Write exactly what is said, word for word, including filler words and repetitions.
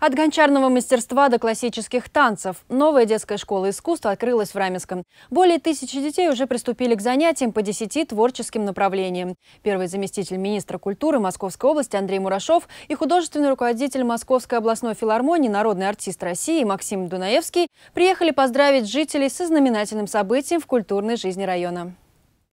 От гончарного мастерства до классических танцев. Новая детская школа искусства открылась в Раменском. Более тысячи детей уже приступили к занятиям по десяти творческим направлениям. Первый заместитель министра культуры Московской области Андрей Мурашов и художественный руководитель Московской областной филармонии, народный артист России Максим Дунаевский приехали поздравить жителей со знаменательным событием в культурной жизни района.